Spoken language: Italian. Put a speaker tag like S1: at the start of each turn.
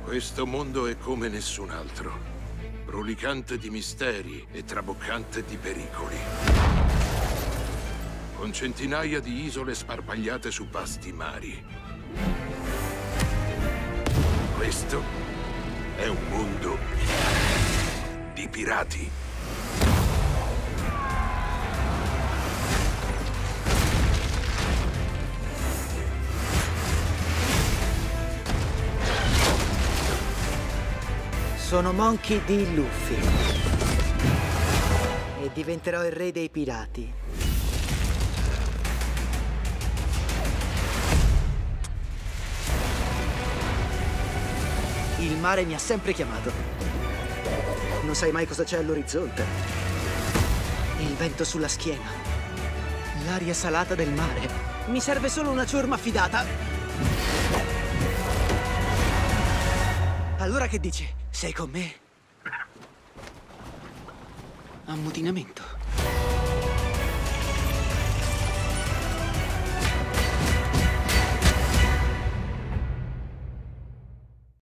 S1: Questo mondo è come nessun altro, brulicante di misteri e traboccante di pericoli. Con centinaia di isole sparpagliate su vasti mari. Questo è un mondo di pirati.
S2: Sono Monkey D. Luffy e diventerò il re dei pirati. Il mare mi ha sempre chiamato. Non sai mai cosa c'è all'orizzonte. Il vento sulla schiena. L'aria salata del mare. Mi serve solo una ciurma affidata. Allora che dici? Sei con me? Ammutinamento.